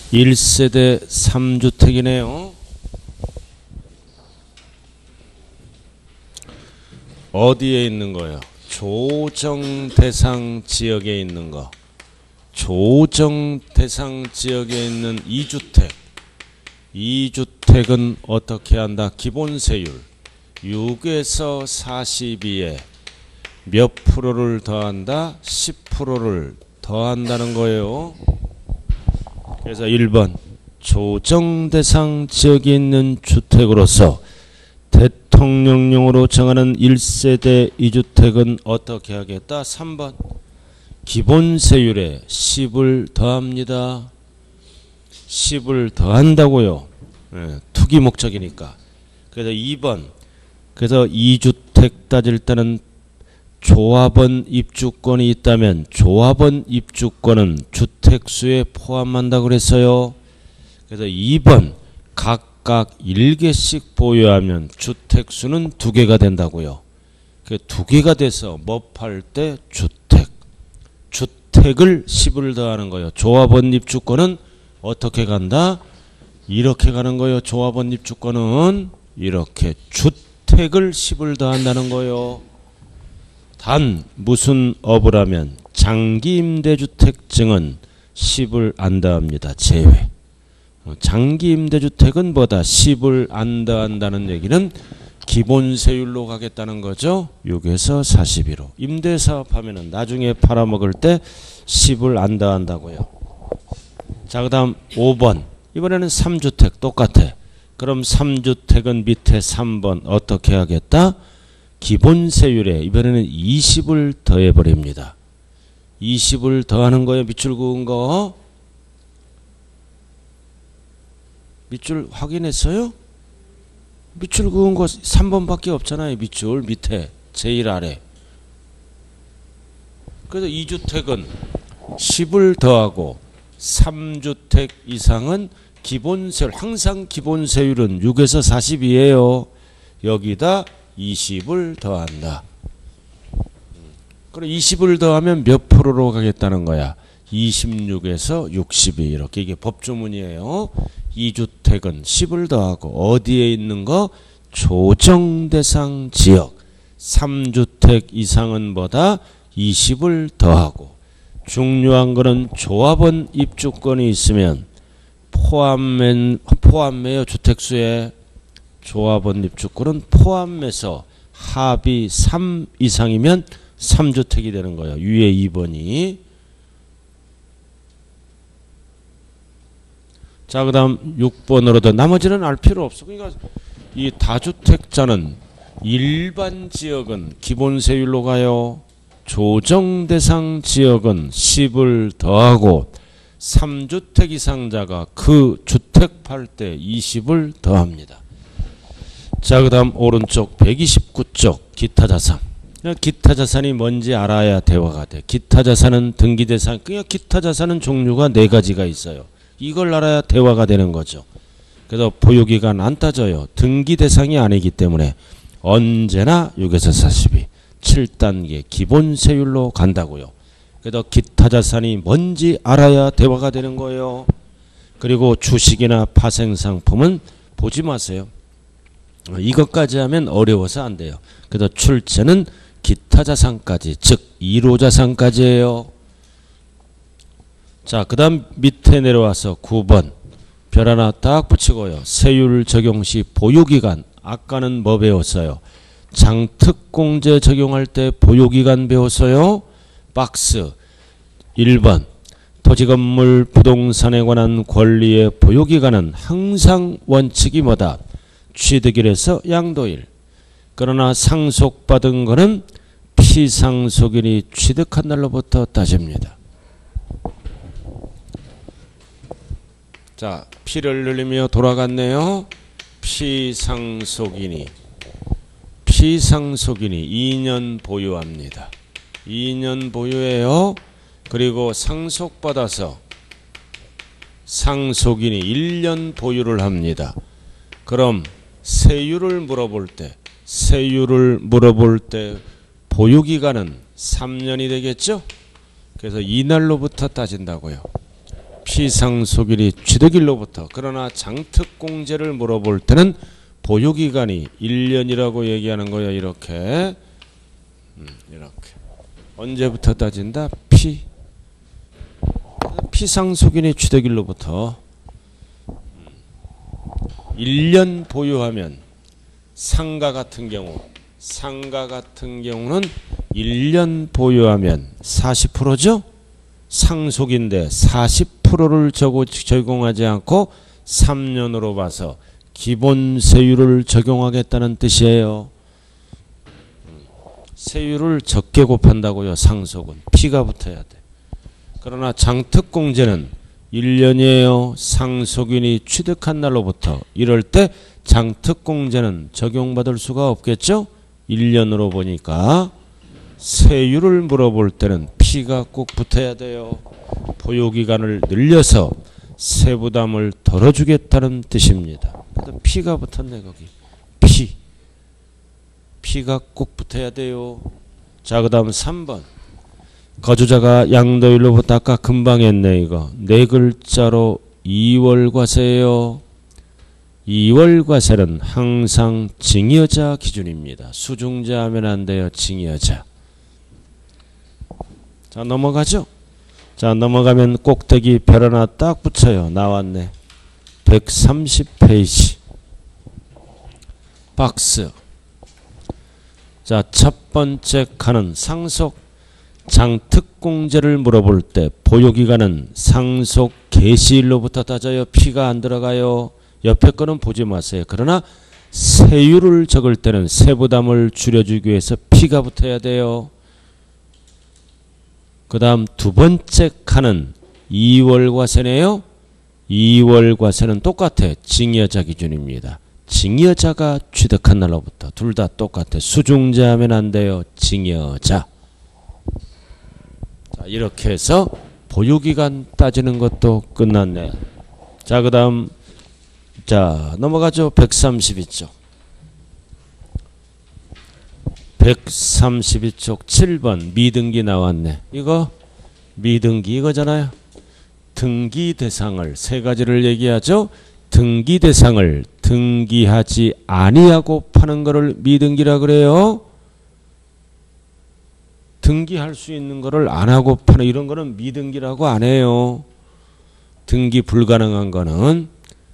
1세대 3주택이네요. 어디에 있는 거예요? 조정 대상 지역에 있는 거. 조정 대상 지역에 있는 2주택. 2주택은 어떻게 한다? 기본세율 6에서 42에 몇 프로를 더한다? 10%를 더한다는 거예요. 그래서 1번 조정 대상 지역에 있는 주택으로서 대통령령으로 정하는 1세대 2주택은 어떻게 하겠다? 3번 기본세율에 10을 더합니다. 10을 더한다고요. 투기 목적이니까. 그래서 2번 그래서 2주택 따질 때는 조합원 입주권이 있다면 조합원 입주권은 주택수에 포함한다고 그랬어요. 그래서 2번 각각 1개씩 보유하면 주택수는 2개가 된다고요. 그 2개가 돼서 뭐 팔 때 주택을 10을 더하는 거예요. 조합원 입주권은 어떻게 간다? 이렇게 가는 거예요. 조합원 입주권은 이렇게 주택을 10을 더한다는 거예요. 단 무슨 업을 하면 장기임대주택증은 10을 안 더합니다. 제외. 장기임대주택은 뭐다? 10을 안 더한다는 얘기는 기본세율로 가겠다는 거죠. 6에서 42로. 임대사업 하면은 나중에 팔아먹을 때 10을 안 더한다고요. 자, 그 다음 5번. 이번에는 3주택 똑같아. 그럼 3주택은 밑에 3번 어떻게 하겠다? 기본세율에 이번에는 20을 더해버립니다. 20을 더하는 거예요. 밑줄 그은 거. 밑줄 확인했어요? 밑줄 그은 거 3번밖에 없잖아요. 밑줄 밑에 제일 아래. 그래서 2주택은 10을 더하고 3주택 이상은 기본세율, 항상 기본세율은 6에서 42예요. 여기다 20을 더한다. 그럼 20을 더하면 몇 프로로 가겠다는 거야? 26에서 62 이렇게. 이게 법조문이에요. 2주택은 10을 더하고 어디에 있는 거? 조정대상 지역. 3주택 이상은 뭐다? 20을 더하고. 중요한 거는 조합원 입주권이 있으면 포함매요. 주택수에. 조합원 입주권은 포함해서 합이 3 이상이면 3주택이 되는 거예요. 위에 2번이. 자, 그 다음 6번으로도 나머지는 알 필요 없어. 그러니까 이 다주택자는 일반 지역은 기본세율로 가요. 조정대상 지역은 10을 더하고 3주택 이상자가 그 주택 팔 때 20을 더합니다. 자, 그 다음 오른쪽 129쪽 기타자산. 기타자산이 뭔지 알아야 대화가 돼. 기타자산은 등기대상. 그냥 기타자산은 종류가 4가지가 있어요. 이걸 알아야 대화가 되는 거죠. 그래서 보유기간 안 따져요. 등기대상이 아니기 때문에 언제나 6에서 42 7단계 기본세율로 간다고요. 그래서 기타자산이 뭔지 알아야 대화가 되는 거예요. 그리고 주식이나 파생상품은 보지 마세요. 이것까지 하면 어려워서 안 돼요. 그래서 출제는 기타자산까지, 즉 1호자산까지예요. 자, 그 다음 밑에 내려와서 9번 별 하나 딱 붙이고요. 세율 적용 시 보유기간. 아까는 뭐 배웠어요? 장특공제 적용할 때 보유기간 배웠어요. 박스 1번 토지건물 부동산에 관한 권리의 보유기간은 항상 원칙이 뭐다? 취득일에서 양도일. 그러나 상속받은 것은 피상속일이 취득한 날로부터 따집니다. 자, 피를 늘리며 돌아갔네요. 피상속인이 2년 보유합니다. 2년 보유해요. 그리고 상속받아서 상속인이 1년 보유를 합니다. 그럼 세율을 물어볼 때 보유기간은 3년이 되겠죠? 그래서 이날로부터 따진다고요. 피상속일이 취득일로부터. 그러나 장특공제를 물어볼 때는 보유기간이 1년이라고 얘기하는 거야. 이렇게 언제부터 따진다? 피상속일이 취득일로부터 1년 보유하면 상가 같은 경우는 1년 보유하면 40%죠? 상속인데 40%를 적용하지 않고 3년으로 봐서 기본 세율을 적용하겠다는 뜻이에요. 세율을 적게 곱한다고요. 상속은 P가 붙어야 돼. 그러나 장특공제는 1년이에요. 상속인이 취득한 날로부터. 이럴 때 장특공제는 적용받을 수가 없겠죠? 1년으로 보니까. 세율을 물어볼 때는 P가 꼭 붙어야 돼요. 보유기간을 늘려서 세부담을 덜어주겠다는 뜻입니다. P가 붙었네 거기. P가 꼭 붙어야 돼요. 자, 그 다음 3번. 거주자가 양도일로부터 아까 금방 했네 이거. 네 글자로 2월과세예요. 2월과세는 항상 징여자 기준입니다. 수중자 하면 안 돼요. 징여자. 자, 넘어가죠. 자, 넘어가면 꼭대기 별 하나 딱 붙여요. 나왔네. 130페이지. 박스. 자, 첫 번째 칸은 상속 장특공제를 물어볼 때 보유기간은 상속 개시일로부터 따져요. P가 안 들어가요. 옆에 거는 보지 마세요. 그러나 세율을 적을 때는 세부담을 줄여주기 위해서 P가 붙어야 돼요. 그 다음 두 번째 칸은 2월과세네요. 2월과세는 똑같아. 징여자 기준입니다. 징여자가 취득한 날로부터. 둘 다 똑같아. 수중자 하면 안 돼요. 징여자. 자, 이렇게 해서 보유기간 따지는 것도 끝났네. 자, 그 다음 자, 넘어가죠. 132쪽. 132쪽 7번 미등기 나왔네. 이거 미등기 이거잖아요. 등기 대상을 세 가지를 얘기하죠. 등기 대상을 등기하지 아니하고 파는 거를 미등기라 그래요. 등기할 수 있는 거를 안 하고 파는 이런 거는 미등기라고 안 해요. 등기 불가능한 거는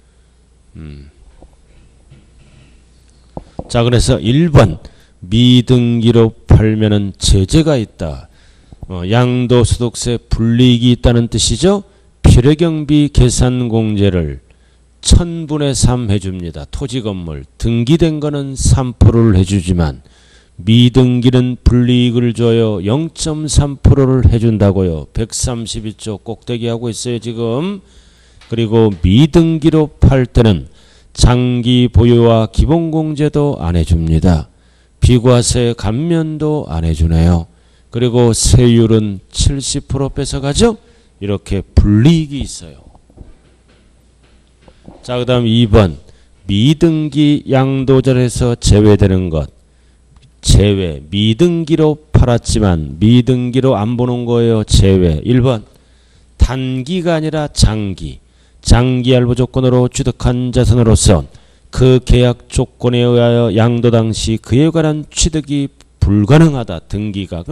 자, 그래서 1번 미등기로 팔면은 제재가 있다. 양도소득세 불이익이 있다는 뜻이죠. 필요경비 계산공제를 1000분의 3 해줍니다. 토지건물 등기된 거는 3%를 해주지만 미등기는 불이익을 줘요. 0.3%를 해준다고요. 132쪽 꼭대기 하고 있어요 지금. 그리고 미등기로 팔 때는 장기 보유와 기본공제도 안 해줍니다. 비과세 감면도 안 해주네요. 그리고 세율은 70% 뺏어가죠. 이렇게 불이익이 있어요. 자, 그 다음 2번 미등기 양도절에서 제외되는 것. 제외. 미등기로 팔았지만 미등기로 안 보는 거예요. 제외. 1번 단기가 아니라 장기. 장기 할부 조건으로 취득한 자산으로서 그 계약 조건에 의하여 양도 당시 그에 관한 취득이 불가능하다. 등기가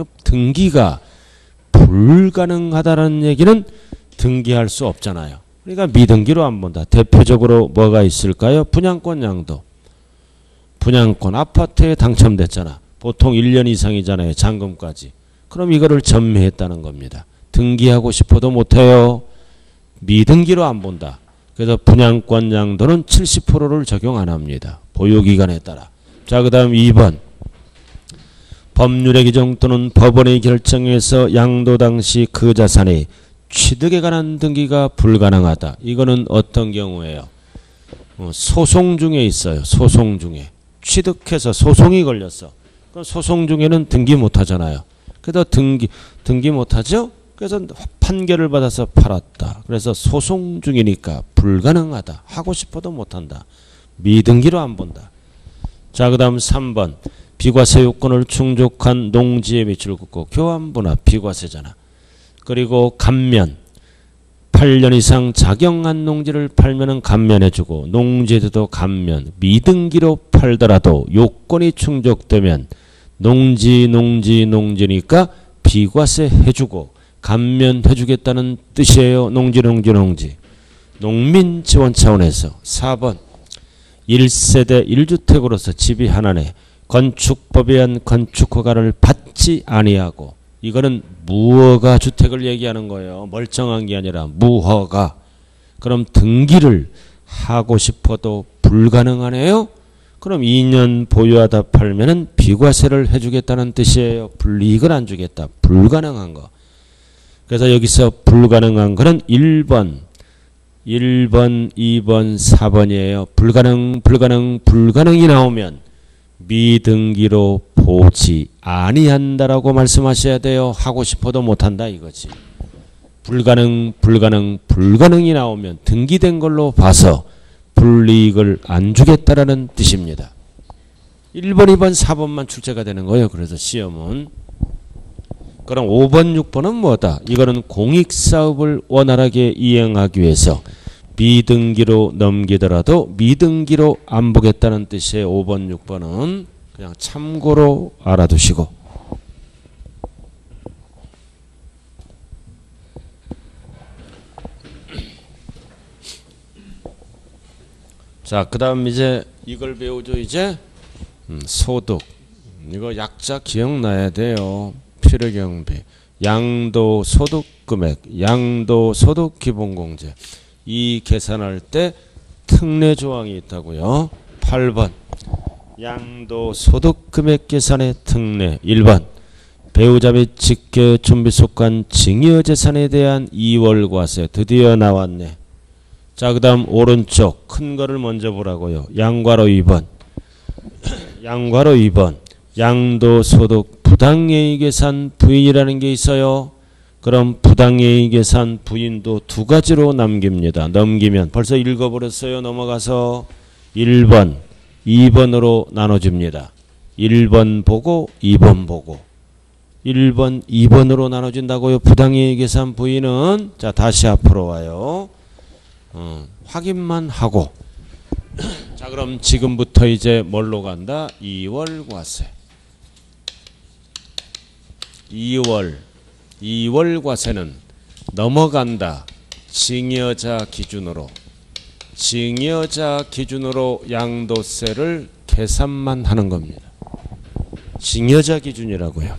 불가능하다는 얘기는 등기할 수 없잖아요. 그러니까 미등기로 안 본다. 대표적으로 뭐가 있을까요? 분양권 양도. 분양권 아파트에 당첨됐잖아. 보통 1년 이상이잖아요. 잔금까지. 그럼 이거를 전매했다는 겁니다. 등기하고 싶어도 못해요. 미등기로 안 본다. 그래서 분양권 양도는 70%를 적용 안 합니다. 보유기간에 따라. 자, 그 다음 2번 법률의 규정 또는 법원의 결정에서 양도 당시 그 자산이 취득에 관한 등기가 불가능하다. 이거는 어떤 경우예요? 소송 중에 있어요. 소송 중에. 취득해서 소송이 걸렸어. 그럼 소송 중에는 등기 못하잖아요. 그래서 등기 못하죠? 그래서 판결을 받아서 팔았다. 그래서 소송 중이니까 불가능하다. 하고 싶어도 못한다. 미등기로 안 본다. 자, 그 다음 3번 비과세 요건을 충족한 농지의 밑을 긋고 교환분합 비과세잖아. 그리고 감면 18년 이상 작용한 농지를 팔면은 감면해주고 농지에도 감면, 미등기로 팔더라도 요건이 충족되면 농지니까 비과세 해주고 감면해주겠다는 뜻이에요. 농지. 농민 지원 차원에서 4번 1세대 1주택으로서 집이 하나네 건축법에 의한 건축허가를 받지 아니하고 이거는 무허가 주택을 얘기하는 거예요. 멀쩡한 게 아니라 무허가. 그럼 등기를 하고 싶어도 불가능하네요. 그럼 2년 보유하다 팔면은 비과세를 해주겠다는 뜻이에요. 불이익을 안 주겠다. 불가능한 거. 그래서 여기서 불가능한 거는 1번, 2번, 4번이에요. 불가능이 나오면 미등기로 보지 아니한다라고 말씀하셔야 돼요. 하고 싶어도 못한다 이거지. 불가능이 나오면 등기된 걸로 봐서 불이익을 안 주겠다라는 뜻입니다. 1번, 2번, 4번만 출제가 되는 거예요. 그래서 시험은. 그럼 5번, 6번은 뭐다? 이거는 공익사업을 원활하게 이행하기 위해서 미등기로 넘기더라도 미등기로 안 보겠다는 뜻이에요. 5번, 6번은 그냥 참고로 알아두시고. 자, 그 다음 이제 이걸 배우죠. 이제 소득. 이거 약자 기억나야 돼요. 필요경비, 양도소득금액, 양도소득기본공제. 이 계산할 때 특례 조항이 있다고요. 8번 양도소득금액 계산의 특례. 1번 배우자 및 직계 준비 속한 증여재산에 대한 이월과세. 드디어 나왔네. 자, 그 다음 오른쪽 큰 거를 먼저 보라고요. 양괄호 2번 양괄호 2번 양도소득 부당이익계산 부인이라는 게 있어요. 그럼 부당이익계산 부인도 두 가지로 남깁니다. 넘기면 벌써 읽어버렸어요. 넘어가서 1번, 2번으로 나눠줍니다. 1번 보고 2번 보고 1번, 2번으로 나눠진다고요. 부당이익계산 부인은. 자, 다시 앞으로 와요. 확인만 하고. 자, 그럼 지금부터 이제 뭘로 간다? 2월 과세. 2월 과세는 넘어간다. 증여자 기준으로 양도세를 계산만 하는 겁니다. 증여자 기준이라고요.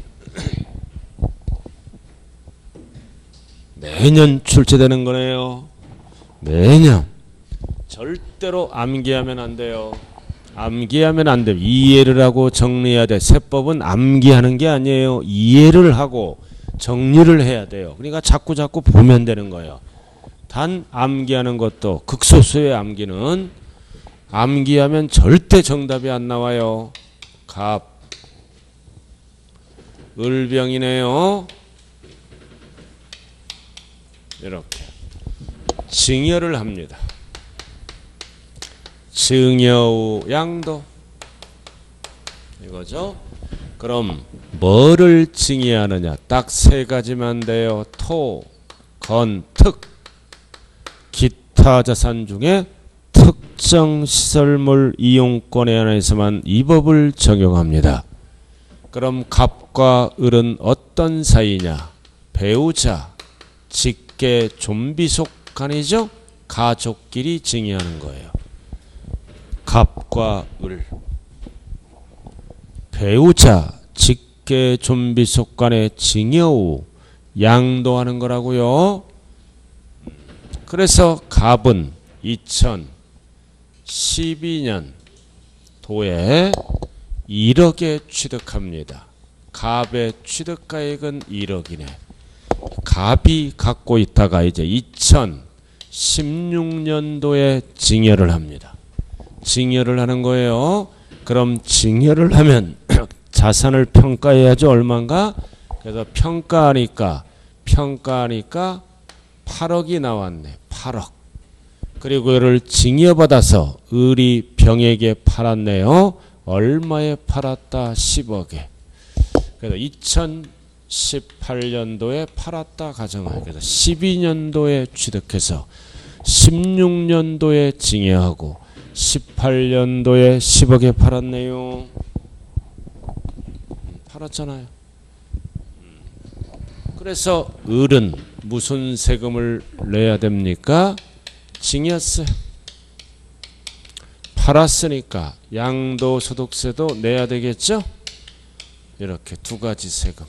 매년 출제되는 거네요. 매년. 절대로 암기하면 안 돼요. 암기하면 안 돼요. 이해를 하고 정리해야 돼. 세법은 암기하는 게 아니에요. 이해를 하고 정리를 해야 돼요. 그러니까 자꾸 보면 되는 거예요. 단 암기하는 것도 극소수의 암기는 암기하면 절대 정답이 안 나와요. 갑 을병이네요. 이렇게 증여를 합니다. 증여후 양도 이거죠. 그럼 뭐를 증여하느냐? 딱 세 가지만 돼요. 토, 건, 특. 기타 자산 중에 특정 시설물 이용권에 한해서만 이 법을 적용합니다. 그럼 갑과 을은 어떤 사이냐? 배우자, 직계, 좀비 속간이죠. 가족끼리 증여하는 거예요. 갑과 을. 배우자, 직계, 좀비 속간의 증여 후 양도하는 거라고요. 그래서 갑은 2012년 도에 1억에 취득합니다. 갑의 취득가액은 1억이네. 갑이 갖고 있다가 이제 2016년도에 증여를 합니다. 증여를 하는 거예요. 그럼 증여를 하면 자산을 평가해야죠. 얼마인가? 그래서 평가하니까 8억이 나왔네. 8억. 그리고 이를 증여받아서 을이 병에게 팔았네요. 얼마에 팔았다? 10억에. 그래서 18년도에 팔았다 가정하여 그래서 12년도에 취득해서 16년도에 징여하고 18년도에 10억에 팔았네요. 팔았잖아요. 그래서 을은 무슨 세금을 내야 됩니까? 징여세. 팔았으니까 양도소득세도 내야 되겠죠? 이렇게 두 가지 세금.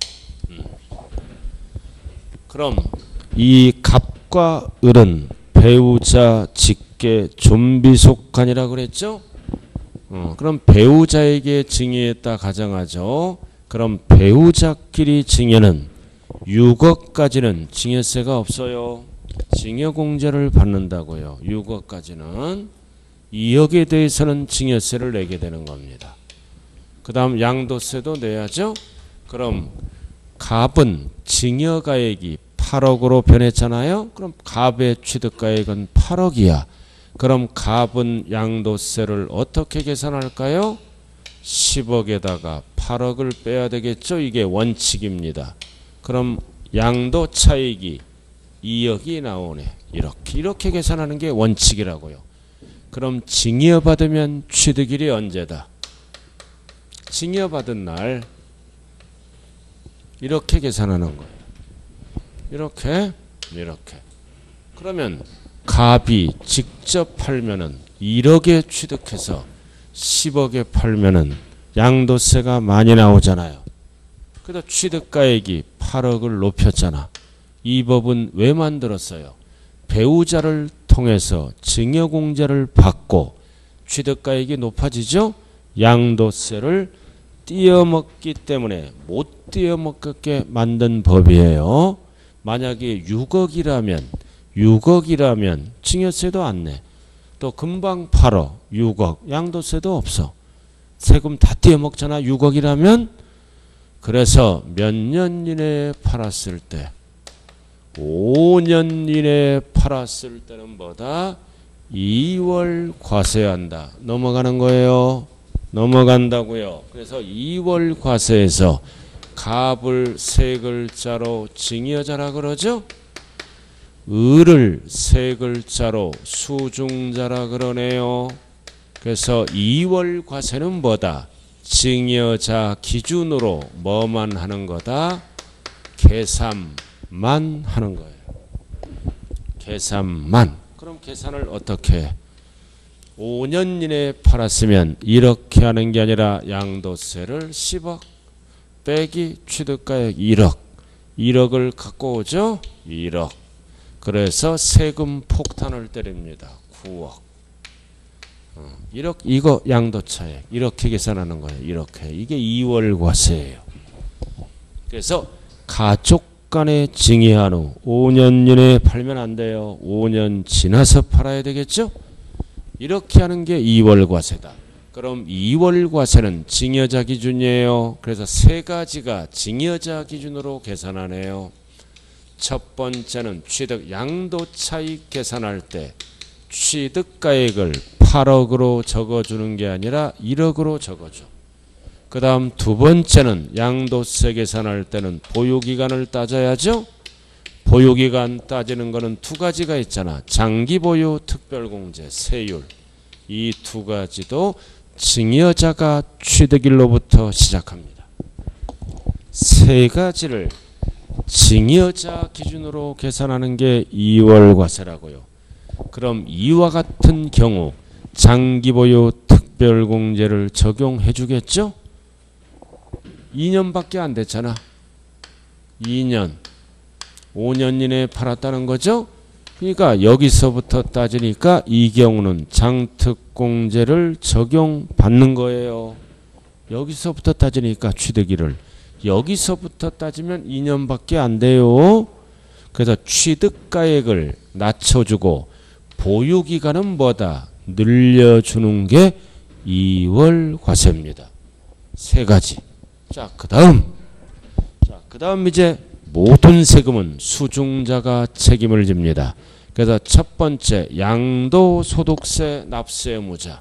그럼 이 갑과 을은 배우자, 직계, 좀비속간이라고 그랬죠? 그럼 배우자에게 징여했다 가정하죠. 그럼 배우자끼리 징여는 6억까지는 징여세가 없어요. 징여공제를 받는다고요. 6억까지는. 2억에 대해서는 징여세를 내게 되는 겁니다. 그 다음 양도세도 내야죠. 그럼 갑은 징여가액이 8억으로 변했잖아요. 그럼 갑의 취득가액은 8억이야. 그럼 갑은 양도세를 어떻게 계산할까요? 10억에다가 8억을 빼야 되겠죠. 이게 원칙입니다. 그럼 양도 차익이 2억이 나오네. 이렇게 계산하는 게 원칙이라고요. 그럼 징여받으면 취득일이 언제다? 징여받은 날. 이렇게 계산하는 거예요. 이렇게. 그러면 갑이 직접 팔면은 1억에 취득해서 10억에 팔면은 양도세가 많이 나오잖아요. 그래서 취득가액이 8억을 높였잖아. 이 법은 왜 만들었어요? 배우자를 통해서 징여공제를 받고 취득가액이 높아지죠? 양도세를 띄어먹기 때문에 못 띄어먹게 만든 법이에요. 만약에 6억이라면 징여세도 안 내. 또 금방 팔어. 6억. 양도세도 없어. 세금 다 띄어먹잖아. 6억이라면. 그래서 몇 년 이내에 팔았을 때 5년 이내에 팔았을 때는 뭐다? 2월 과세한다. 넘어가는 거예요. 넘어간다고요. 그래서 2월 과세에서 갑을 세 글자로 징여자라 그러죠. 을을 세 글자로 수중자라 그러네요. 그래서 2월 과세는 뭐다? 징여자 기준으로 뭐만 하는 거다? 계산만 하는 거예요. 계산만. 그럼 계산을 어떻게 해? 5년 이내에 팔았으면 이렇게 하는 게 아니라 양도세를 10억 빼기 취득가액 1억. 1억을 갖고 오죠? 1억. 그래서 세금 폭탄을 때립니다. 9억. 1억 이거 양도차액. 이렇게 계산하는 거예요. 이렇게. 이게 2월 과세예요. 그래서 가족 간에 징여한 후 5년 이내에 팔면 안 돼요. 5년 지나서 팔아야 되겠죠? 이렇게 하는 게 2월 과세다. 그럼 2월 과세는 징여자 기준이에요. 그래서 세 가지가 징여자 기준으로 계산하네요. 첫 번째는 취득 양도차익 계산할 때 취득가액을 8억으로 적어주는 게 아니라 1억으로 적어줘. 그 다음 두 번째는 양도세 계산할 때는 보유기간을 따져야죠. 보유기간 따지는 거는 두 가지가 있잖아. 장기보유, 특별공제, 세율. 이 두 가지도 징여자가 취득일로부터 시작합니다. 세 가지를 징여자 기준으로 계산하는 게 2월 과세라고요. 그럼 이와 같은 경우 장기보유, 특별공제를 적용해 주겠죠? 2년밖에 안 됐잖아. 2년. 5년 이내에 팔았다는 거죠. 그러니까 여기서부터 따지니까 이 경우는 장특공제를 적용받는 거예요. 여기서부터 따지니까 취득일을. 여기서부터 따지면 2년밖에 안 돼요. 그래서 취득가액을 낮춰주고 보유기간은 뭐다? 늘려주는 게 2월 과세입니다. 세 가지. 자, 그 다음 이제 모든 세금은 수중자가 책임을 집니다. 그래서 첫 번째 양도소득세 납세 의무자.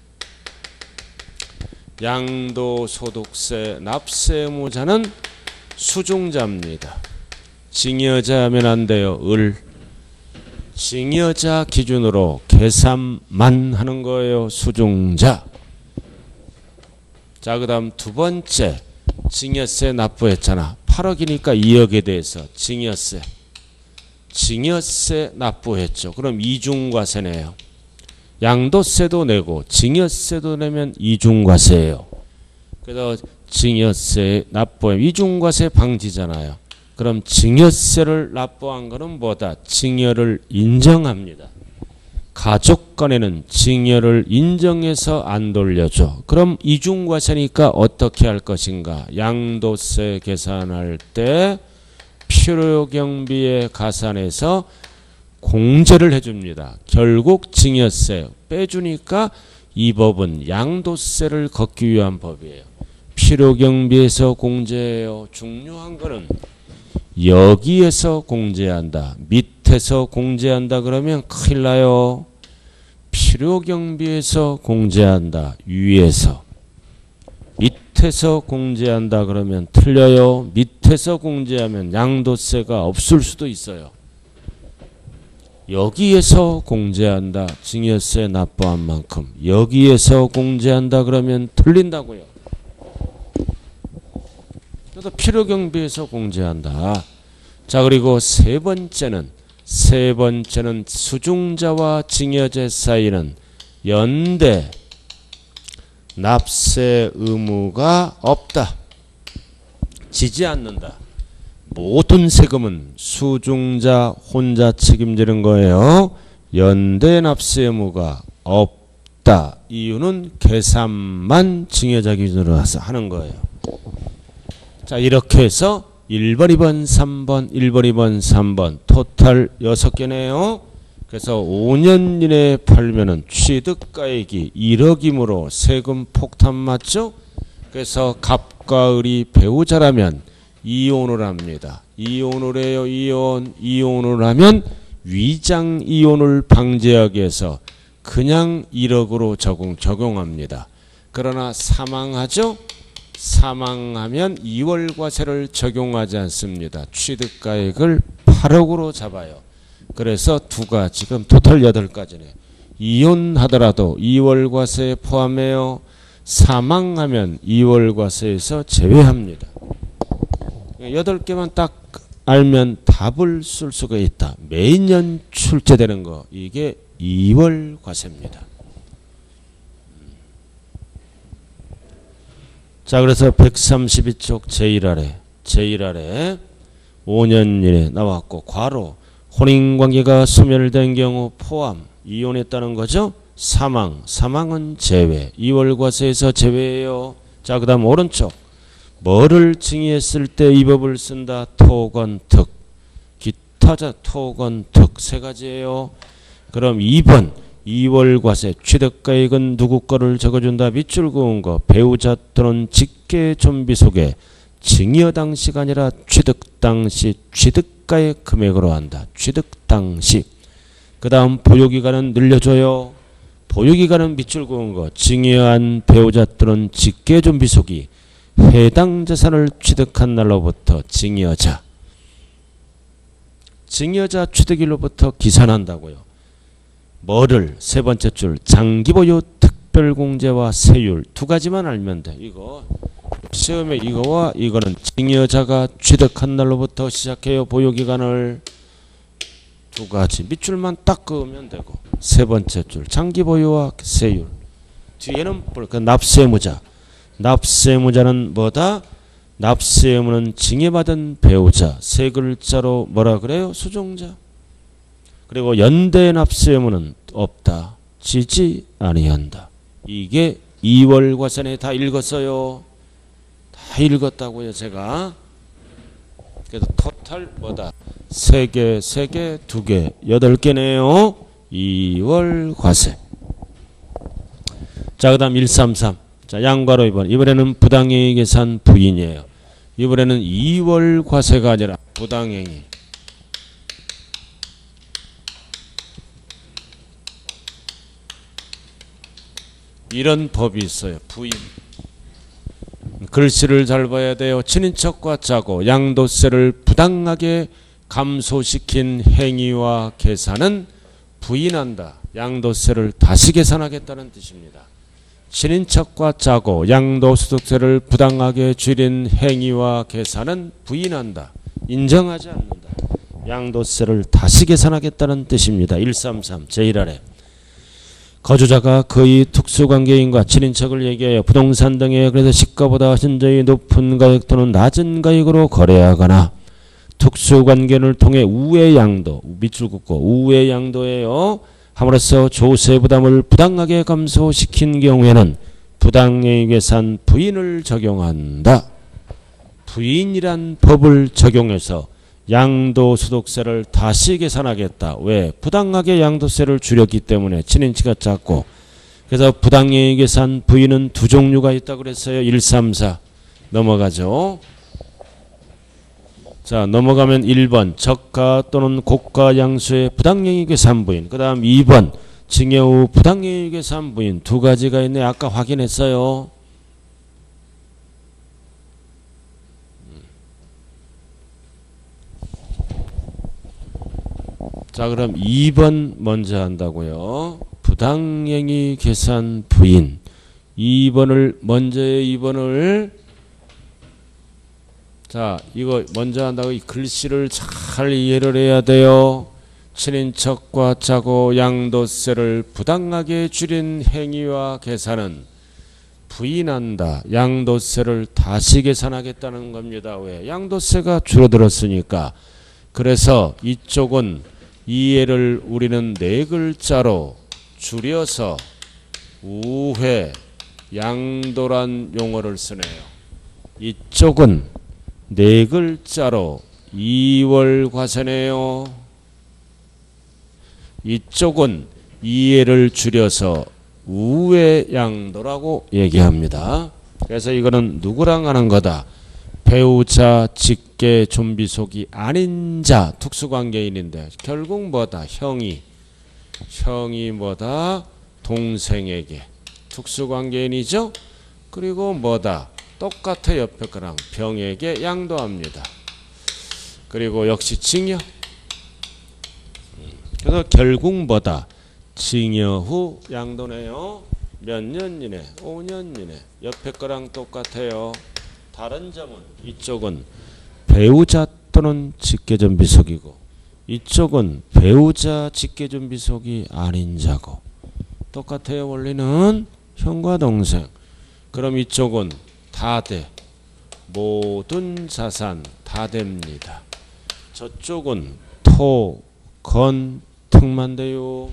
양도소득세 납세 의무자는 수중자입니다. 징여자 하면 안 돼요. 을. 징여자 기준으로 계산만 하는 거예요. 수중자. 자, 그 다음 두 번째. 징여세 납부했잖아. 8억이니까 2억에 대해서 징여세. 징여세 납부했죠. 그럼 이중과세네요. 양도세도 내고 징여세도 내면 이중과세예요. 그래서 징여세 납부에 이중과세 방지잖아요. 그럼 징여세를 납부한 거는 뭐다? 징여를 인정합니다. 가족 간에는 징여를 인정해서 안 돌려줘. 그럼 이중과세니까 어떻게 할 것인가? 양도세 계산할 때 필요경비에 가산해서 공제를 해줍니다. 결국 징여세 빼주니까 이 법은 양도세를 걷기 위한 법이에요. 필요경비에서 공제해요. 중요한 거는 여기에서 공제한다. 밑에서 공제한다 그러면 큰일 나요. 필요경비에서 공제한다. 위에서. 밑에서 공제한다 그러면 틀려요. 밑에서 공제하면 양도세가 없을 수도 있어요. 여기에서 공제한다. 징여세 납부한 만큼. 여기에서 공제한다 그러면 틀린다고요. 그래서 필요경비에서 공제한다. 자, 그리고 세 번째는 수중자와 징여제 사이는 연대 납세 의무가 없다. 지지 않는다. 모든 세금은 수중자 혼자 책임지는 거예요. 연대 납세 의무가 없다. 이유는 계산만 징여자 기준으로 하는 거예요. 자, 이렇게 해서 1번, 2번, 3번, 1번, 2번, 3번 토탈 6개네요. 그래서 5년 이내에 팔면은 취득가액이 1억이므로 세금 폭탄 맞죠? 그래서 갑과 을이 배우자라면 이혼을 합니다. 이혼을 해요. 이혼을 하면 위장 이혼을 방지하기 위해서 그냥 1억으로 적용합니다. 그러나 사망하죠? 사망하면 2월과세를 적용하지 않습니다. 취득가액을 8억으로 잡아요. 그래서 두 가지, 지금 토탈 8가지네. 이혼하더라도 2월과세에 포함해요. 사망하면 2월과세에서 제외합니다. 8개만 딱 알면 답을 쓸 수가 있다. 매년 출제되는 거, 이게 2월과세입니다. 자, 그래서 132쪽 제1아래 5년 이내 나왔고, 괄호 혼인관계가 소멸된 경우 포함, 이혼했다는 거죠. 사망은 제외, 2월과세에서 제외예요. 자, 그 다음 오른쪽 뭐를 징의했을 때 이 법을 쓴다. 토건특, 기타자 토건특 세 가지예요. 그럼 2번 2월과세 취득가액은 누구 거를 적어준다. 밑줄 그은 거 배우자 또는 직계 좀비 속에 징여 당시가 아니라 취득 당시 취득가액 금액으로 한다. 취득 당시. 그 다음 보유기간은 늘려줘요. 보유기간은 밑줄 그은 거 징여한 배우자 또는 직계 좀비 속이 해당 재산을 취득한 날로부터 징여자 취득일로부터 기산한다고요. 뭐를? 세 번째 줄 장기보유 특별공제와 세율 두 가지만 알면 돼. 이거 시험에 이거와 이거는 징여자가 취득한 날로부터 시작해요. 보유기간을 두 가지 밑줄만 딱 그으면 되고, 세 번째 줄 장기보유와 세율 뒤에는 그 납세의무자. 납세의무자는 뭐다? 납세의무는 징여받은 배우자. 세 글자로 뭐라 그래요? 수종자. 그리고 연대 납세의무는 없다. 지지 아니한다. 이게 2월과세네. 다 읽었어요. 다 읽었다고요, 제가. 그래서 토탈 뭐다? 3개, 2개, 8개네요. 2월과세. 자, 그 다음 133. 자, 양괄호 2번. 이번에는 부당행위 계산 부인이에요. 이번에는 2월과세가 아니라 부당행위. 이런 법이 있어요. 부인. 글씨를 잘 봐야 돼요. 친인척과 짜고 양도세를 부당하게 감소시킨 행위와 계산은 부인한다. 양도세를 다시 계산하겠다는 뜻입니다. 친인척과 짜고 양도소득세를 부당하게 줄인 행위와 계산은 부인한다. 인정하지 않는다. 양도세를 다시 계산하겠다는 뜻입니다. 133 제1아래 거주자가 거의 특수관계인과 친인척을 얘기하여 부동산 등에 그래서 시가보다 현저히 높은 가격 또는 낮은 가격으로 거래하거나 특수관계를 통해 우회 양도 밑줄 긋고 우회 양도예요. 함으로써 조세 부담을 부당하게 감소시킨 경우에는 부당행위 계산 부인을 적용한다. 부인이란 법을 적용해서 양도소득세를 다시 계산하겠다. 왜? 부당하게 양도세를 줄였기 때문에 친인치가 작고 그래서 부당행위 계산 부인은 두 종류가 있다고 그랬어요. 1, 3, 4 넘어가죠. 자 넘어가면 1번 저가 또는 고가 양수의 부당행위 계산 부인 그 다음 2번 증여 후 부당행위 계산 부인 두 가지가 있네. 아까 확인했어요. 자 그럼 2번 먼저 한다고요. 부당행위 계산 부인 2번을 먼저의 2번을 자 이거 먼저 한다고 이 글씨를 잘 이해를 해야 돼요. 친인척과 짜고 양도세를 부당하게 줄인 행위와 계산은 부인한다. 양도세를 다시 계산하겠다는 겁니다. 왜? 양도세가 줄어들었으니까. 그래서 이쪽은 이해를 우리는 네 글자로 줄여서 우회 양도란 용어를 쓰네요. 이쪽은 네 글자로 2월 과세네요. 이쪽은 이해를 줄여서 우회 양도라고 얘기합니다. 그래서 이거는 누구랑 하는 거다? 배우자, 직계, 좀비속이 아닌 자, 특수관계인인데 결국 뭐다? 형이 뭐다? 동생에게 특수관계인이죠? 그리고 뭐다? 똑같아 옆에 거랑 병에게 양도합니다. 그리고 역시 징여. 그래서 결국 뭐다? 징여 후 양도네요. 몇 년 이내? 5년 이내. 옆에 거랑 똑같아요. 다른 점은 이쪽은 배우자 또는 직계존비속이고 이쪽은 배우자 직계존비속이 아닌 자고 똑같아요. 원리는 형과 동생. 그럼 이쪽은 다 돼. 모든 자산 다 됩니다. 저쪽은 토, 건, 특만 돼요.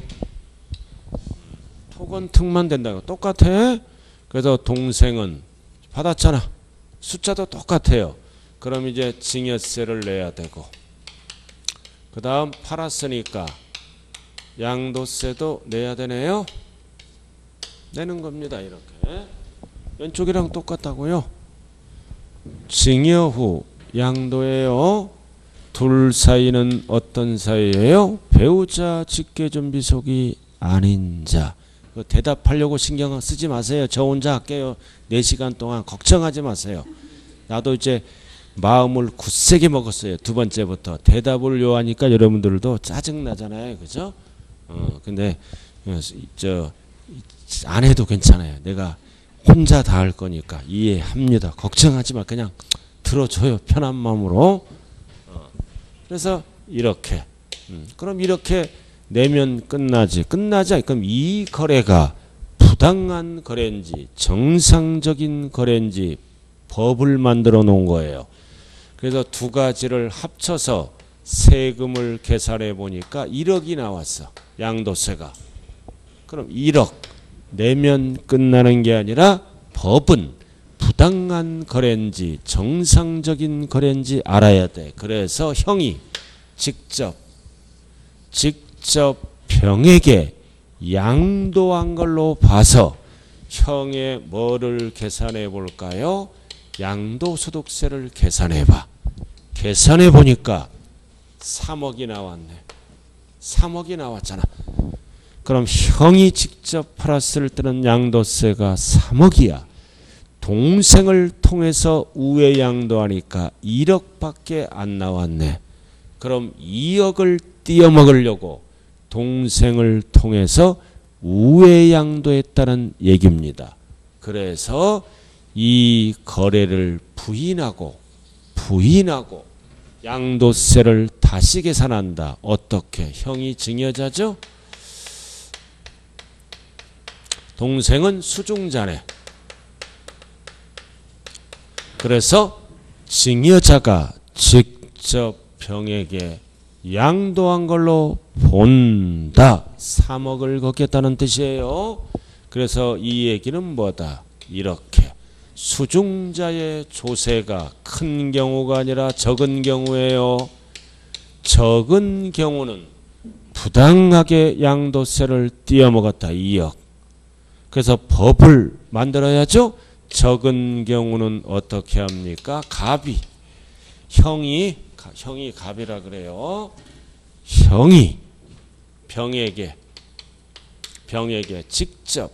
토건, 특만 된다고 똑같아. 그래서 동생은 받았잖아. 숫자도 똑같아요. 그럼 이제 징여세를 내야 되고 그 다음 팔았으니까 양도세도 내야 되네요. 내는 겁니다. 이렇게. 왼쪽이랑 똑같다고요. 징여 후 양도예요. 둘 사이는 어떤 사이예요? 배우자 직계존비속이 아닌 자. 대답하려고 신경 쓰지 마세요. 저 혼자 할게요. 4시간 동안 걱정하지 마세요. 나도 이제 마음을 굳세게 먹었어요. 두 번째부터. 대답을 요하니까 여러분들도 짜증나잖아요. 그죠? 근데 안 해도 괜찮아요. 내가 혼자 다 할 거니까 이해합니다. 걱정하지 마. 그냥 들어줘요. 편한 마음으로. 그래서 이렇게. 그럼 이렇게 내면 끝나지. 그럼 이 거래가 부당한 거래인지 정상적인 거래인지 법을 만들어 놓은 거예요. 그래서 두 가지를 합쳐서 세금을 계산해 보니까 1억이 나왔어. 양도세가. 그럼 1억 내면 끝나는 게 아니라 법은 부당한 거래인지 정상적인 거래인지 알아야 돼. 그래서 형이 직접 병에게 양도한 걸로 봐서 형의 뭐를 계산해 볼까요? 양도소득세를 계산해 봐. 계산해 보니까 3억이 나왔네. 3억이 나왔잖아. 그럼 형이 직접 팔았을 때는 양도세가 3억이야. 동생을 통해서 우회 양도하니까 1억밖에 안 나왔네. 그럼 2억을 띄어먹으려고 동생을 통해서 우회 양도했다는 얘기입니다. 그래서 이 거래를 부인하고 양도세를 다시 계산한다. 어떻게? 형이 증여자죠? 동생은 수중자네. 그래서 증여자가 직접 병에게 양도한 걸로 본다. 3억을 걷겠다는 뜻이에요. 그래서 이 얘기는 뭐다? 이렇게 수중자의 조세가 큰 경우가 아니라 적은 경우예요. 적은 경우는 부당하게 양도세를 띄어먹었다. 2억. 그래서 법을 만들어야죠. 적은 경우는 어떻게 합니까? 갑이. 형이 갑이라 그래요. 형이 병에게 직접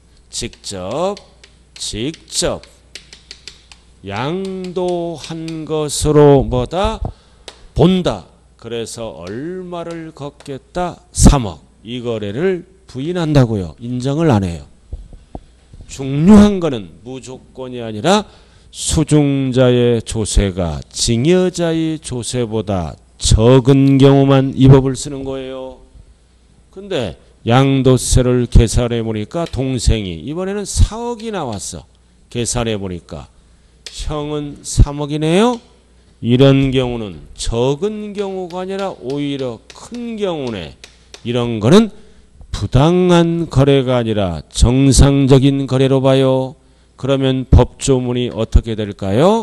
양도한 것으로 뭐다? 본다. 그래서 얼마를 걷겠다? 3억. 이 거래를 부인한다고요. 인정을 안 해요. 중요한 거는 무조건이 아니라 수중자의 조세가 증여자의 조세보다 적은 경우만 이 법을 쓰는 거예요. 근데 양도세를 계산해 보니까 동생이 이번에는 4억이 나왔어. 계산해 보니까 형은 3억이네요. 이런 경우는 적은 경우가 아니라 오히려 큰 경우네. 이런 거는 부당한 거래가 아니라 정상적인 거래로 봐요. 그러면 법조문이 어떻게 될까요?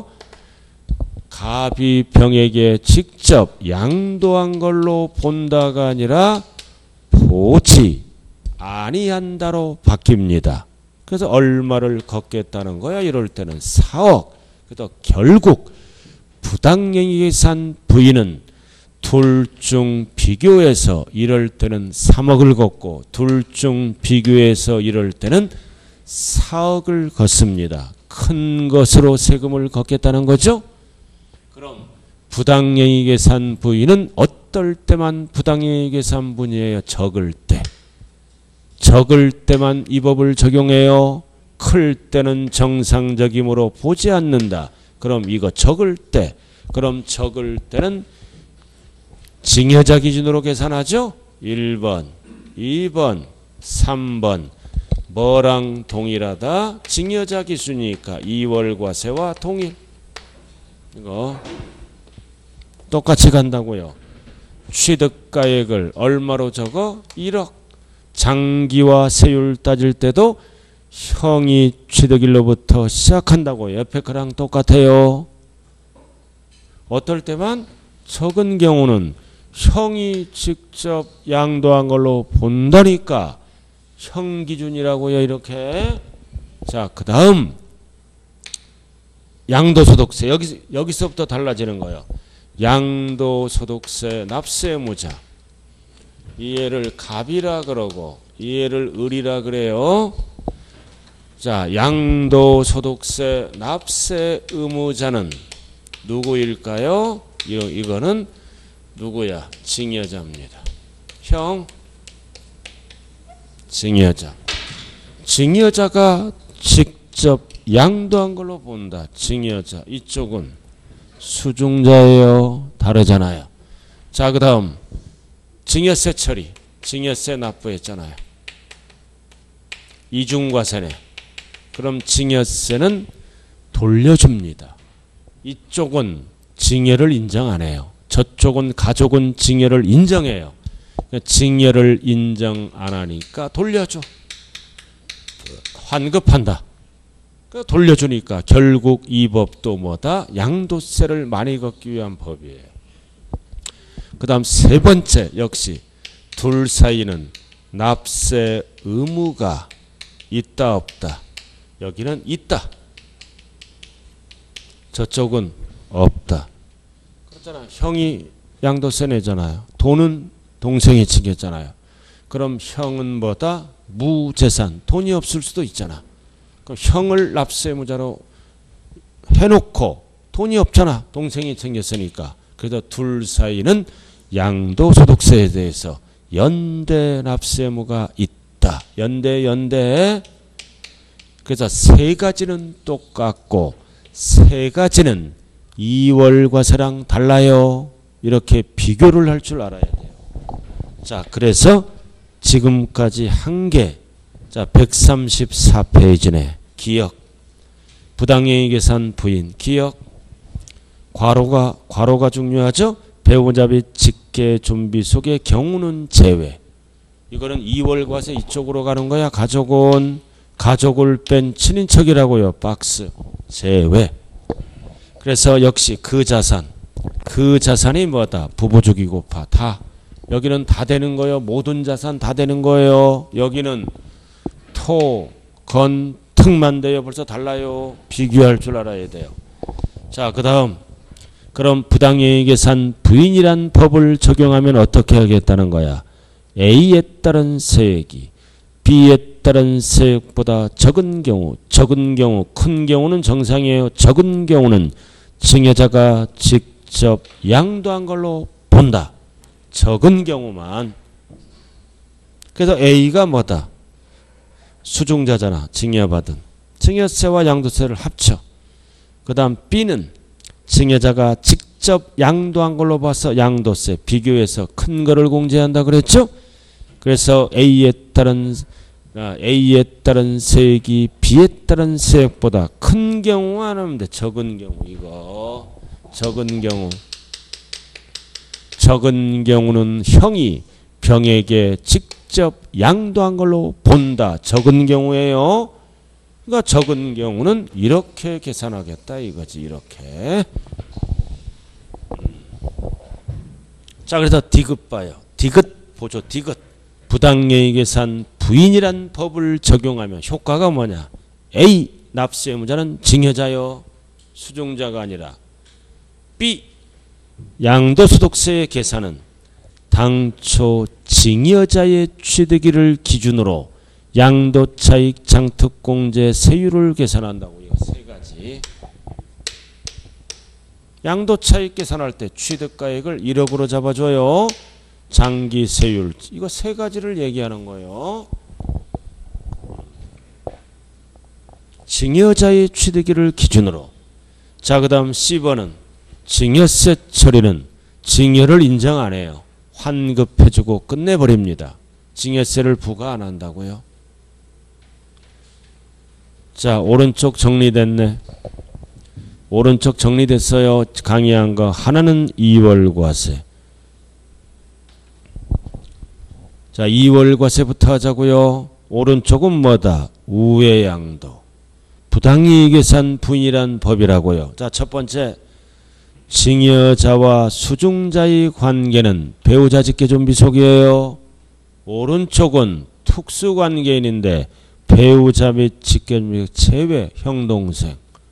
갑이 병에게 직접 양도한 걸로 본다가 아니라 보지 아니한다로 바뀝니다. 그래서 얼마를 걷겠다는 거야? 이럴 때는 4억. 그래서 결국 부당행위계산 부인은 둘 중 비교해서 이럴 때는 3억을 걷고 둘 중 비교해서 이럴 때는 4억을 걷습니다. 큰 것으로 세금을 걷겠다는 거죠. 그럼 부당행위계산 부인은 어떨 때만 부당행위계산 부인이에요? 적을 때. 적을 때만 이 법을 적용해요. 클 때는 정상적이므로 보지 않는다. 그럼 이거 적을 때. 그럼 적을 때는 증여자 기준으로 계산하죠. 1번, 2번, 3번. 뭐랑 동일하다? 증여자 기준이니까 2월과세와 동일. 이거 똑같이 간다고요. 취득가액을 얼마로 적어? 1억. 장기와 세율 따질 때도 형이 취득일로부터 시작한다고. 옆에 거랑 똑같아요. 어떨 때만 적은 경우는 형이 직접 양도한 걸로 본다니까 형 기준이라고요. 이렇게. 자, 그 다음 양도소득세. 여기서부터 달라지는 거예요. 양도소득세 납세 의무자. 이해를 갑이라 그러고 이해를 을이라 그래요. 자, 양도소득세 납세 의무자는 누구일까요? 이거는 누구야? 증여자입니다. 형, 증여자. 증여자가 직접 양도한 걸로 본다. 증여자. 이쪽은 수중자예요. 다르잖아요. 자, 그 다음 증여세 처리. 증여세 납부했잖아요. 이중과세네. 그럼 증여세는 돌려줍니다. 이쪽은 증여를 인정 안 해요. 저쪽은 가족은 증여를 인정해요. 증여를 인정 안 하니까 돌려줘. 환급한다. 돌려주니까 결국 이 법도 뭐다? 양도세를 많이 걷기 위한 법이에요. 그 다음 세 번째 역시 둘 사이는 납세 의무가 있다 없다. 여기는 있다. 저쪽은 없다. 그렇잖아. 형이 양도세 내잖아요. 돈은 동생이 지겠잖아요. 그럼 형은 뭐다? 무재산. 돈이 없을 수도 있잖아. 그럼 형을 납세무자로 해놓고 돈이 없잖아. 동생이 생겼으니까. 그래서 둘 사이는 양도소득세에 대해서 연대 납세무가 있다. 연대. 그래서 세 가지는 똑같고 세 가지는 이월과세랑 달라요. 이렇게 비교를 할 줄 알아야 돼요. 자, 그래서 지금까지 한 개. 자, 134페이지네. 기억. 부당행위 계산 부인. 기억. 괄호가 중요하죠. 배우자 및 직계 좀비 속의 경우는 제외. 이거는 이월과세 이쪽으로 가는 거야. 가족을 뺀 친인척이라고요. 박스. 제외. 그래서 역시 그 자산이 뭐다? 부부주기 곱하 다. 여기는 다 되는 거예요. 모든 자산 다 되는 거예요. 여기는 토, 건, 특만 돼요. 벌써 달라요. 비교할 줄 알아야 돼요. 자, 그 다음. 그럼 부당행위 계산 부인이란 법을 적용하면 어떻게 하겠다는 거야? A에 따른 세액이 B에 따른 세액보다 적은 경우, 큰 경우는 정상이에요. 적은 경우는 증여자가 직접 양도한 걸로 본다. 적은 경우만. 그래서 A가 뭐다? 수중자잖아. 증여받은. 증여세와 양도세를 합쳐. 그 다음 B는 증여자가 직접 양도한 걸로 봐서 양도세 비교해서 큰 거를 공제한다 그랬죠? 그래서 A에 따른 세액이 B에 따른 세액보다 큰 경우만 하면 돼. 적은 경우 이거. 적은 경우는 형이 병에게 직접 양도한 걸로 본다. 적은 경우예요. 그러니까 적은 경우는 이렇게 계산하겠다 이거지. 이렇게. 자, 그래서 디귿 봐요. 디귿 보죠. 디귿. 부당행위 계산 부인이란 법을 적용하면 효과가 뭐냐? A. 납세 의무자는 증여자요. 수중자가 아니라. B. 양도소득세의 계산은 당초 증여자의 취득일을 기준으로 양도차익 장특공제 세율을 계산한다고. 이거 세 가지. 양도차익 계산할 때 취득가액을 1억으로 잡아줘요. 장기 세율. 이거 세 가지를 얘기하는 거예요. 증여자의 취득일을 기준으로. 자, 그 다음 C번은 증여세 처리는 증여를 인정 안 해요. 환급해주고 끝내버립니다. 증여세를 부과 안 한다고요. 자, 오른쪽 정리됐네. 오른쪽 정리됐어요. 강의한 거. 하나는 2월과세. 자, 2월과세부터 하자고요. 오른쪽은 뭐다? 우회양도. 부당이익 계산 부인이란 법이라고요. 자, 첫 번째. 증여자와 수중자의 관계는 배우자 직계 좀비 속이에요. 오른쪽은 특수관계인인데 배우자 및 직계 좀비 제외 형동생.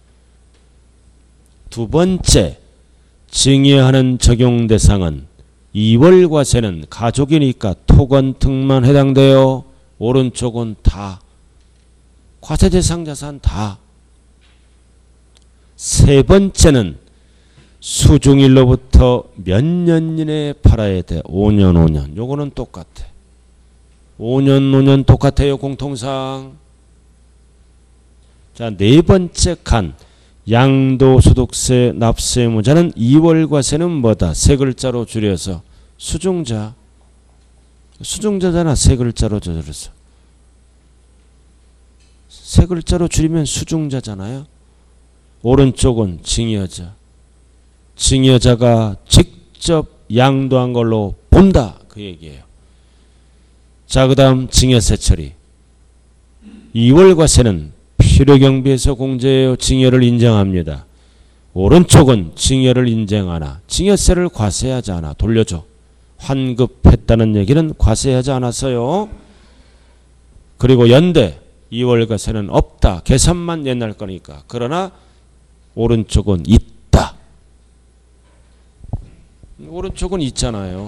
두 번째, 증여하는 적용 대상은 2월과세는 가족이니까 토건특만 해당돼요. 오른쪽은 다. 과세 대상 자산 다. 세 번째는 수중일로부터 몇 년 이내에 팔아야 돼. 5년. 요거는 똑같아. 5년 똑같아요. 공통상. 자, 네 번째 칸. 양도소득세 납세 의무자는 2월과세는 뭐다? 세 글자로 줄여서 수중자. 수중자잖아. 세 글자로 줄여서. 세 글자로 줄이면 수중자잖아요. 오른쪽은 증여자. 증여자가 직접 양도한 걸로 본다. 그 얘기예요. 자, 그 다음 증여세 처리. 2월과세는 필요경비에서 공제해요. 증여를 인정합니다. 오른쪽은 증여를 인정하나 증여세를 과세하지 않아. 돌려줘. 환급했다는 얘기는 과세하지 않았어요. 그리고 연대 2월과세는 없다. 계산만 옛날 거니까. 그러나 오른쪽은 있다. 오른쪽은 있잖아요.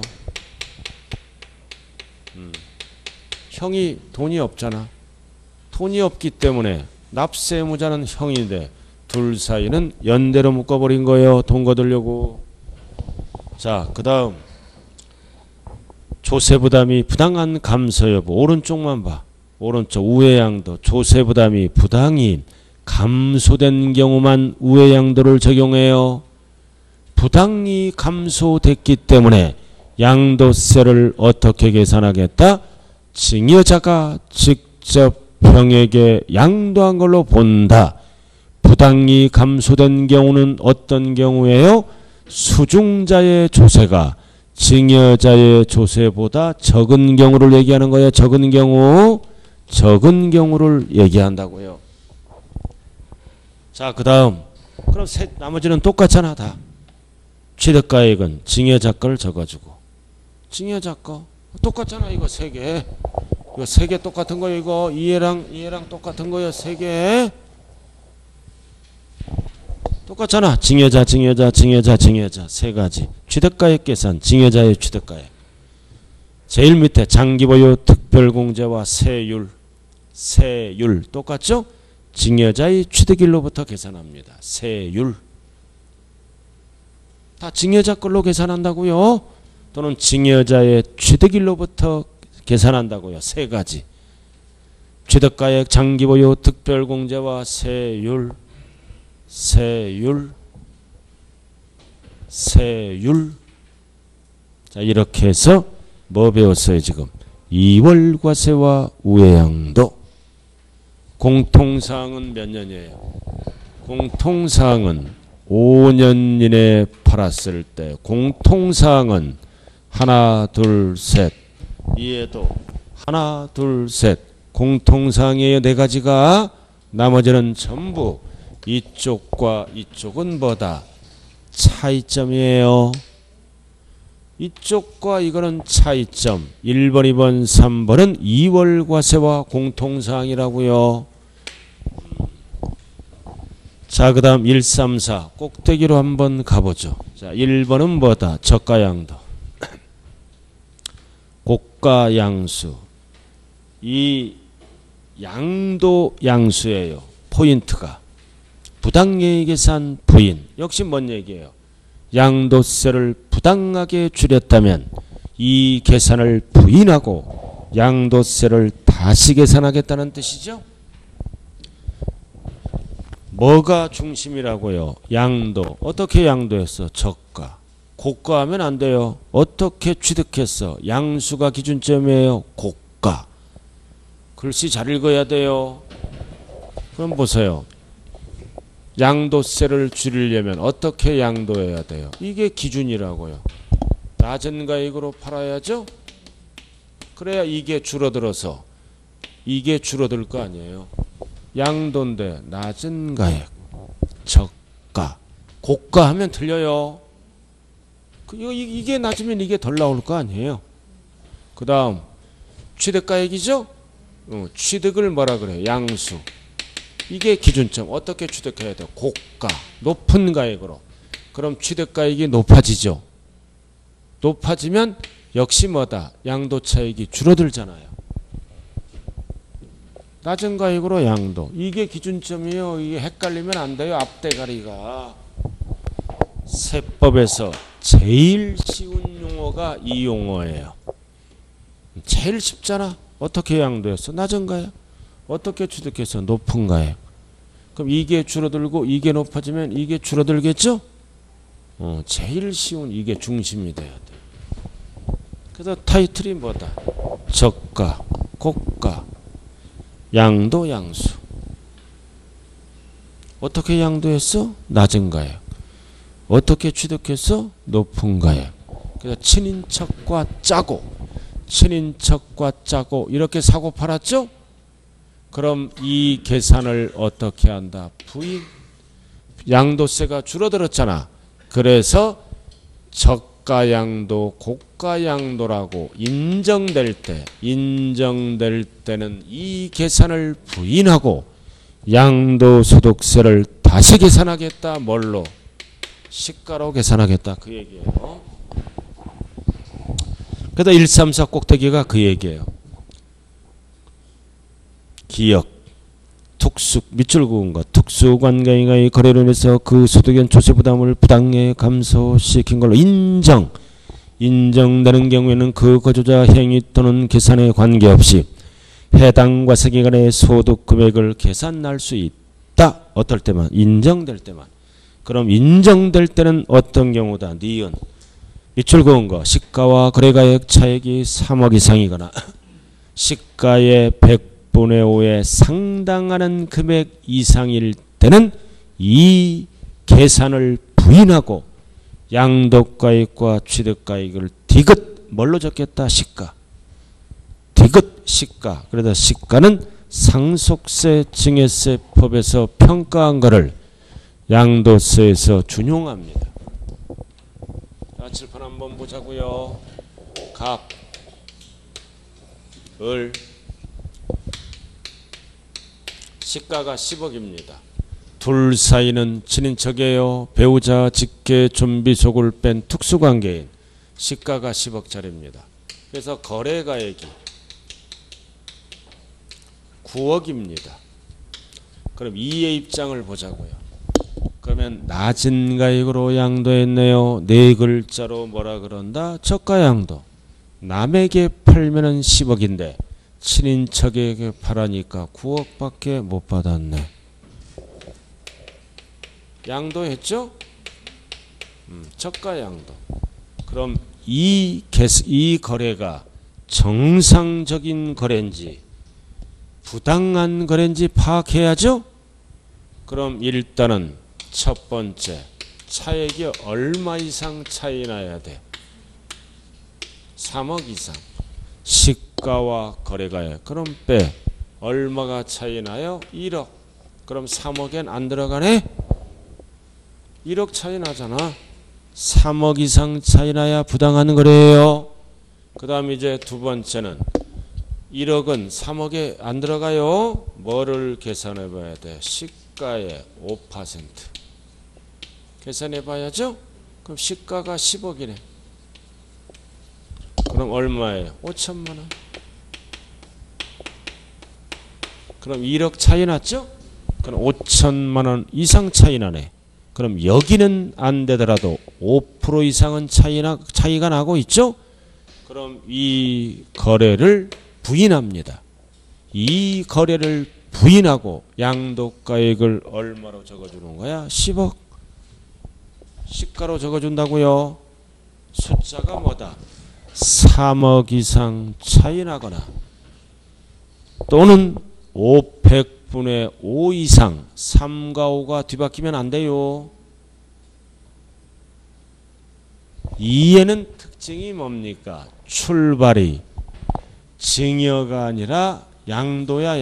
형이 돈이 없잖아. 돈이 없기 때문에 납세무자는 형인데 둘 사이는 연대로 묶어버린 거예요. 돈 거두려고. 자, 그 다음 조세부담이 부당한 감소 여부. 오른쪽만 봐. 오른쪽 우회양도 조세부담이 부당히 감소된 경우만 우회양도를 적용해요. 부당히 감소됐기 때문에 양도세를 어떻게 계산하겠다? 증여자가 직접 병에게 양도한 걸로 본다. 부당히 감소된 경우는 어떤 경우예요? 수중자의 조세가 증여자의 조세보다 적은 경우를 얘기하는 거예요. 적은 경우를 얘기한다고요. 자, 그 다음 그럼 나머지는 똑같잖아. 다 취득가액은 증여자 걸 적어주고 증여자 거 똑같잖아. 이거 세 개. 이거 세 개 똑같은 거예요. 이거 이해랑 똑같은 거예요. 세 개. 똑같잖아. 증여자 세 가지. 취득가액 계산, 증여자의 취득가액. 제일 밑에 장기보유 특별공제와 세율 똑같죠? 증여자의 취득일로부터 계산합니다. 세율. 다 증여자 걸로 계산한다고요. 또는 증여자의 취득일로부터 계산한다고요. 세 가지. 취득가액, 장기보유 특별공제와 세율. 자, 이렇게 해서 뭐 배웠어요 지금? 이월과세와 우회양도. 공통사항은 몇 년이에요? 공통사항은 5년 이내에 팔았을 때. 공통사항은 하나 둘 셋. 이해도 하나 둘 셋. 공통사항이에요. 네 가지가. 나머지는 전부 이쪽과 이쪽은 뭐다? 차이점이에요. 이쪽과 이거는 차이점. 1번, 2번, 3번은 이월과세와 공통사항이라고요. 자, 그 다음 1, 3, 4 꼭대기로 한번 가보죠. 자, 1번은 뭐다? 저가양도. 고가양수. 이 양도 양수예요. 포인트가. 부당예의계산 부인. 역시 뭔 얘기예요? 양도세를 부당하게 줄였다면 이 계산을 부인하고 양도세를 다시 계산하겠다는 뜻이죠. 뭐가 중심이라고요? 양도. 어떻게 양도했어? 저가. 고가하면 안 돼요. 어떻게 취득했어? 양수가 기준점이에요. 고가. 글씨 잘 읽어야 돼요. 그럼 보세요. 양도세를 줄이려면 어떻게 양도해야 돼요? 이게 기준이라고요. 낮은 가액으로 팔아야죠. 그래야 이게 줄어들어서 이게 줄어들 거 아니에요. 양도인데 낮은 가액, 저가, 고가 하면 틀려요. 이게 낮으면 이게 덜 나올 거 아니에요. 그 다음 취득가액이죠. 취득을 뭐라 그래요? 양수. 이게 기준점. 어떻게 취득해야 돼요? 고가, 높은 가액으로. 그럼 취득가액이 높아지죠. 높아지면 역시 뭐다? 양도 차익이 줄어들잖아요. 낮은 가액으로 양도. 이게 기준점이에요. 이게 헷갈리면 안 돼요. 앞대가리가. 세법에서 제일 쉬운 용어가 이 용어예요. 제일 쉽잖아. 어떻게 양도했어? 낮은 가액. 어떻게 취득해서? 높은 가액. 그럼 이게 줄어들고 이게 높아지면 이게 줄어들겠죠? 제일 쉬운 이게 중심이 돼야 돼. 그래서 타이틀이 뭐다? 저가, 고가, 양도, 양수. 어떻게 양도했어? 낮은 가액. 어떻게 취득했어? 높은 가액. 그래서 친인척과 짜고, 친인척과 짜고 이렇게 사고 팔았죠? 그럼 이 계산을 어떻게 한다? 부인. 양도세가 줄어들었잖아. 그래서 저가양도, 고가양도라고 인정될 때는 이 계산을 부인하고 양도소득세를 다시 계산하겠다. 뭘로? 시가로 계산하겠다. 그 얘기예요. 그래서 1, 3, 4 꼭대기가 그 얘기예요. 기역, 밑줄 그은 것 특수관계인과의 거래로 인해서 그 소득연 조세 부담을 부당하게 감소시킨 걸로 인정되는 경우에는 그 거주자 행위 또는 계산에 관계없이 해당 과세기 간의 소득 금액을 계산할 수 있다. 어떨 때만? 인정될 때만. 그럼 인정될 때는 어떤 경우다? 니은 밑줄 그은 거 시가와 거래가액 차액이 3억 이상이거나 시가의 100분의 5에 상당하는 금액 이상일 때는 이 계산을 부인하고 양도가액과 취득가액을 디귿 뭘로 적겠다? 시가. 디귿 시가. 그래서 시가는 상속세 증여세법에서 평가한 것을 양도세에서 준용합니다. 자, 칠판 한번 보자고요. 갑, 을, 시가가 10억입니다. 둘 사이는 친인척이에요. 배우자, 직계, 좀비, 속을 뺀 특수관계인. 시가가 10억짜리입니다. 그래서 거래가액이 9억입니다. 그럼 이의 입장을 보자고요. 그러면 낮은 가액으로 양도했네요. 네 글자로 뭐라 그런다? 저가양도. 남에게 팔면은 10억인데 친인척에게 팔으니까 9억밖에 못 받았네. 양도했죠? 저가양도. 그럼 이 거래가 정상적인 거래인지 부당한 거래인지 파악해야죠? 그럼 일단은 첫 번째 차액이 얼마 이상 차이 나야 돼? 3억 이상. 시가와 거래가액. 그럼 빼. 얼마가 차이 나요? 1억. 그럼 3억엔 안 들어가네? 1억 차이 나잖아. 3억 이상 차이 나야 부당한 거래예요. 그 다음 이제 두 번째는 1억은 3억에 안 들어가요. 뭐를 계산해 봐야 돼? 시가의 5%. 계산해 봐야죠. 그럼 시가가 10억이네. 그럼 얼마예요? 5천만 원. 그럼 1억 차이 났죠? 그럼 5천만 원 이상 차이 나네. 그럼 여기는 안 되더라도 5% 이상은 차이가 나고 있죠? 그럼 이 거래를 부인합니다. 이 거래를 부인하고 양도가액을 얼마로 적어주는 거야? 10억. 시가로 적어준다고요. 숫자가 뭐다? 3억 이상 차이 나거나 또는 500분의 5 이상 3과 5가 뒤바뀌면 안 돼요. 이에는 특징이 뭡니까? 출발이 증여가 아니라 양도야.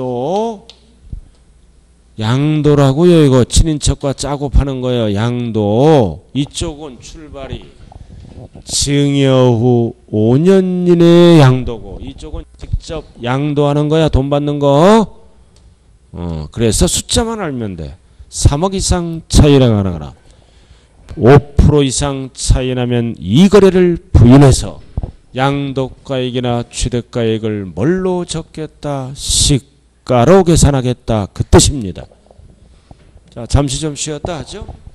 양도라고요. 이거 친인척과 짜고 파는 거예요. 양도. 이쪽은 출발이 증여 후 5년 이내의 양도고 이쪽은 직접 양도하는 거야. 돈 받는 거. 그래서 숫자만 알면 돼. 3억 이상 차이가 나거나 5% 이상 차이 나면 이 거래를 부인해서 양도가액이나 취득가액을 뭘로 적겠다? 시가로 계산하겠다. 그 뜻입니다. 자, 잠시 좀 쉬었다 하죠.